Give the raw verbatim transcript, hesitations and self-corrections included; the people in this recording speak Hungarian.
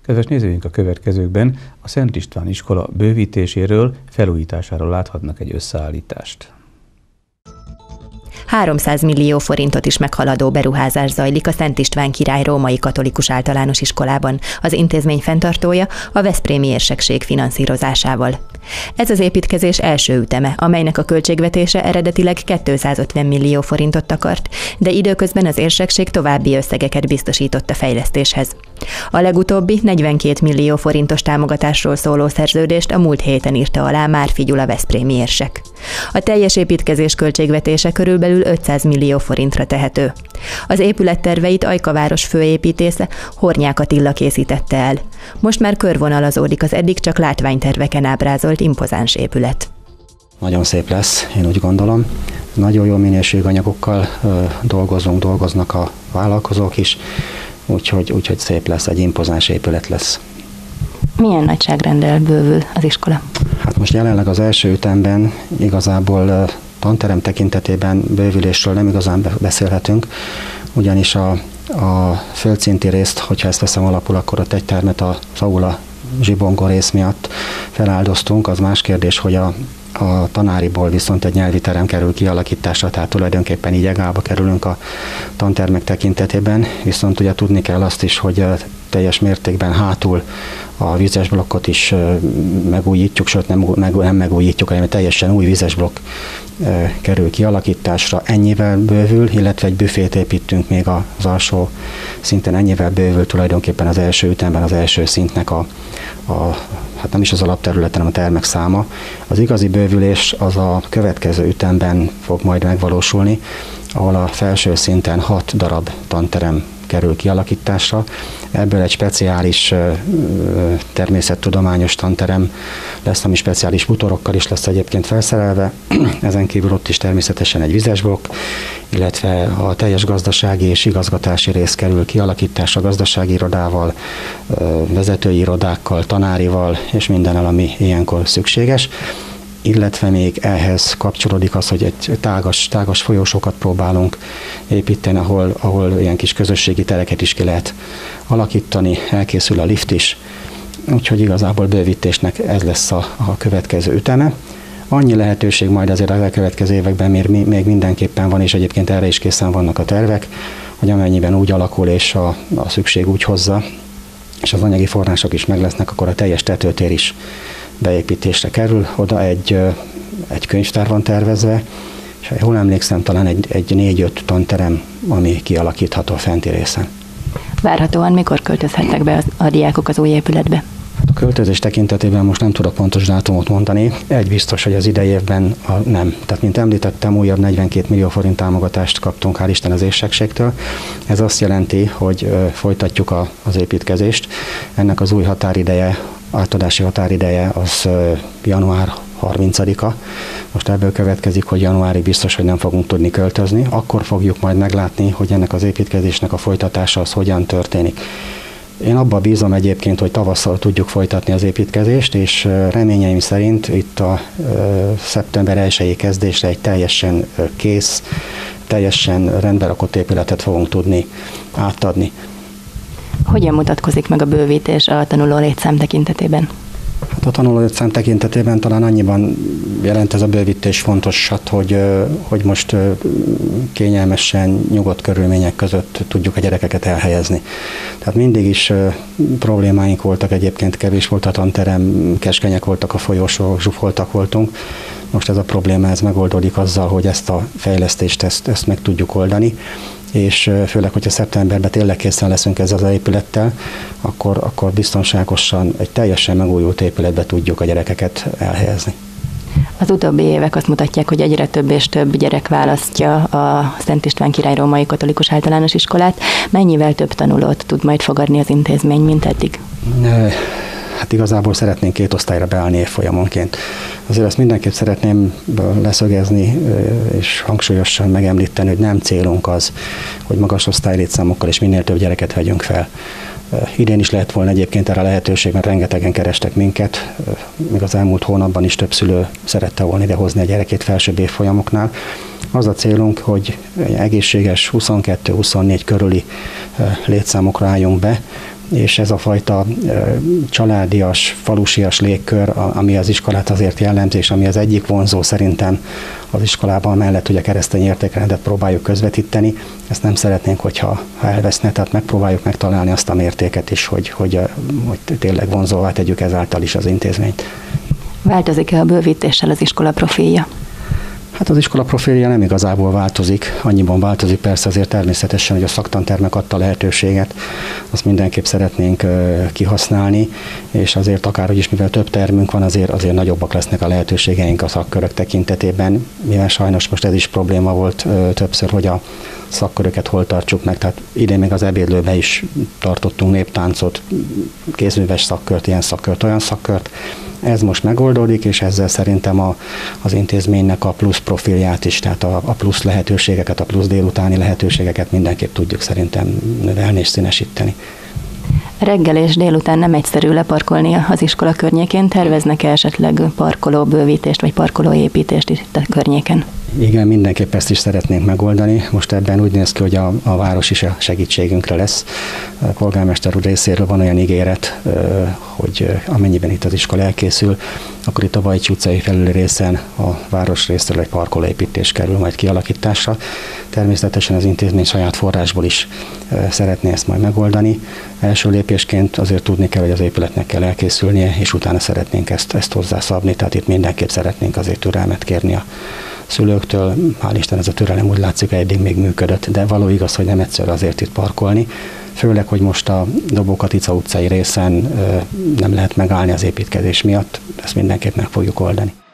Kedves nézőink, a következőkben a Szent István iskola bővítéséről, felújításáról láthatnak egy összeállítást. háromszáz millió forintot is meghaladó beruházás zajlik a Szent István király római katolikus általános iskolában, az intézmény fenntartója a veszprémi érsekség finanszírozásával. Ez az építkezés első üteme, amelynek a költségvetése eredetileg kétszázötven millió forintot akart, de időközben az érsekség további összegeket biztosított a fejlesztéshez. A legutóbbi negyvenkét millió forintos támogatásról szóló szerződést a múlt héten írta alá Márfi Gyula veszprémi érsek. A teljes építkezés költségvetése körülbelül ötszáz millió forintra tehető. Az épület terveit Ajka város főépítésze, Hornyák Attila készítette el. Most már körvonalazódik az eddig csak látványterveken ábrázolt impozáns épület. Nagyon szép lesz, én úgy gondolom. Nagyon jó minőségű anyagokkal ö, dolgozunk, dolgoznak a vállalkozók is, úgyhogy, úgyhogy szép lesz, egy impozáns épület lesz. Milyen nagyságrendel bővül az iskola? Hát most jelenleg az első ütemben igazából ö, tanterem tekintetében bővülésről nem igazán beszélhetünk, ugyanis a, a földszinti részt, hogyha ezt veszem alapul, akkor ott egy termet az aula zsibongó rész miatt feláldoztunk. Az más kérdés, hogy a, a tanáriból viszont egy nyelvi terem kerül kialakításra, tehát tulajdonképpen így egába kerülünk a tantermek tekintetében, viszont ugye tudni kell azt is, hogy teljes mértékben hátul a vízes blokkot is megújítjuk, sőt nem, meg, nem megújítjuk, hanem teljesen új vízes blokk kerül kialakításra, ennyivel bővül, illetve egy büfét építünk még az alsó szinten, ennyivel bővül tulajdonképpen az első ütemben az első szintnek a, a hát nem is az alapterületen, hanem a termek száma. Az igazi bővülés az a következő ütemben fog majd megvalósulni, ahol a felső szinten hat darab tanterem kerül kialakításra. Ebből egy speciális természettudományos tanterem lesz, ami speciális bútorokkal is lesz egyébként felszerelve. Ezen kívül ott is természetesen egy vizes blokk, illetve a teljes gazdasági és igazgatási rész kerül kialakításra gazdasági irodával, vezetői irodákkal, tanárival és mindennel, ami ilyenkor szükséges. Illetve még ehhez kapcsolódik az, hogy egy tágas, tágas folyósokat próbálunk építeni, ahol, ahol ilyen kis közösségi tereket is ki lehet alakítani, elkészül a lift is, úgyhogy igazából bővítésnek ez lesz a, a következő üteme. Annyi lehetőség majd azért az elkövetkező években még, még mindenképpen van, és egyébként erre is készen vannak a tervek, hogy amennyiben úgy alakul és a, a szükség úgy hozza, és az anyagi források is meg lesznek, akkor a teljes tetőtér is beépítésre kerül. Oda egy, egy könyvtár van tervezve, és ha jól emlékszem, talán egy, egy négy-öt tanterem, ami kialakítható a fenti részen. Várhatóan mikor költözhetnek be a diákok az új épületbe? A költözés tekintetében most nem tudok pontos dátumot mondani. Egy biztos, hogy az idei évben a, nem. Tehát, mint említettem, újabb negyvenkét millió forint támogatást kaptunk, hál' Isten, az érsekségtől. Ez azt jelenti, hogy ö, folytatjuk a, az építkezést. Ennek az új határideje, átadási határideje az ö, január harmincadika. Most ebből következik, hogy januárig biztos, hogy nem fogunk tudni költözni. Akkor fogjuk majd meglátni, hogy ennek az építkezésnek a folytatása az hogyan történik. Én abban bízom egyébként, hogy tavasszal tudjuk folytatni az építkezést, és reményeim szerint itt a szeptember elsejei kezdésre egy teljesen kész, teljesen rendbe rakott épületet fogunk tudni átadni. Hogyan mutatkozik meg a bővítés a tanuló létszám tekintetében? Hát a tanuló létszám tekintetében talán annyiban jelent ez a bővítés fontosat, hogy, hogy most kényelmesen, nyugodt körülmények között tudjuk a gyerekeket elhelyezni. Tehát mindig is problémáink voltak, egyébként kevés volt a tanterem, keskenyek voltak a folyosók, zsúfoltak voltunk. Most ez a probléma ez megoldódik azzal, hogy ezt a fejlesztést ezt, ezt meg tudjuk oldani, és főleg, hogyha szeptemberben tényleg készen leszünk ezzel az épülettel, akkor, akkor biztonságosan egy teljesen megújult épületbe tudjuk a gyerekeket elhelyezni. Az utóbbi évek azt mutatják, hogy egyre több és több gyerek választja a Szent István király római katolikus általános iskolát. Mennyivel több tanulót tud majd fogadni az intézmény, mint eddig? Hát igazából szeretnénk két osztályra beállni évfolyamonként. Azért ezt mindenképp szeretném leszögezni és hangsúlyosan megemlíteni, hogy nem célunk az, hogy magas osztálylétszámokkal és minél több gyereket vegyünk fel. Idén is lehet volna egyébként erre a lehetőség, mert rengetegen kerestek minket. Még az elmúlt hónapban is több szülő szerette volna idehozni a gyerekét felsőbb évfolyamoknál. Az a célunk, hogy egészséges huszonkettő-huszonnégy körüli létszámokra álljunk be, és ez a fajta családias, falusias légkör, ami az iskolát azért jellemzi, és ami az egyik vonzó szerintem az iskolában mellett, hogy a keresztény értékrendet próbáljuk közvetíteni, ezt nem szeretnénk, hogyha elveszne, tehát megpróbáljuk megtalálni azt a mértéket is, hogy, hogy, hogy tényleg vonzóvá tegyük ezáltal is az intézményt. Változik-e a bővítéssel az iskola profilja? Hát az iskola profilja nem igazából változik, annyiban változik persze azért természetesen, hogy a szaktantermek adta lehetőséget, azt mindenképp szeretnénk kihasználni, és azért akárhogy is, mivel több termünk van, azért, azért nagyobbak lesznek a lehetőségeink a szakkörök tekintetében, mivel sajnos most ez is probléma volt többször, hogy a szakköröket hol tartsuk meg, tehát idén még az ebédlőben is tartottunk néptáncot, kézműves szakkört, ilyen szakkört, olyan szakkört. Ez most megoldódik, és ezzel szerintem a, az intézménynek a plusz profilját is, tehát a, a plusz lehetőségeket, a plusz délutáni lehetőségeket mindenképp tudjuk szerintem növelni és színesíteni. Reggel és délután nem egyszerű leparkolni az iskola környékén. Terveznek-e esetleg parkoló bővítést vagy parkoló építést itt a környéken? Igen, mindenképp ezt is szeretnénk megoldani. Most ebben úgy néz ki, hogy a, a város is a segítségünkre lesz. A polgármester úr részéről van olyan ígéret, hogy amennyiben itt az iskola elkészül, akkor itt a Vajcsi utcai felüli részen a város részéről egy parkolóépítés kerül majd kialakításra. Természetesen az intézmény saját forrásból is szeretné ezt majd megoldani. Első lépésként azért tudni kell, hogy az épületnek kell elkészülnie, és utána szeretnénk ezt, ezt hozzászabni, tehát itt mindenképp szeretnénk azért türelmet kérni a szülőktől. Hál' Isten ez a türelem úgy látszik, hogy eddig még működött, de való igaz, hogy nem egyszerű azért itt parkolni. Főleg, hogy most a Dobó-Katica utcai részen nem lehet megállni az építkezés miatt, ezt mindenképp meg fogjuk oldani.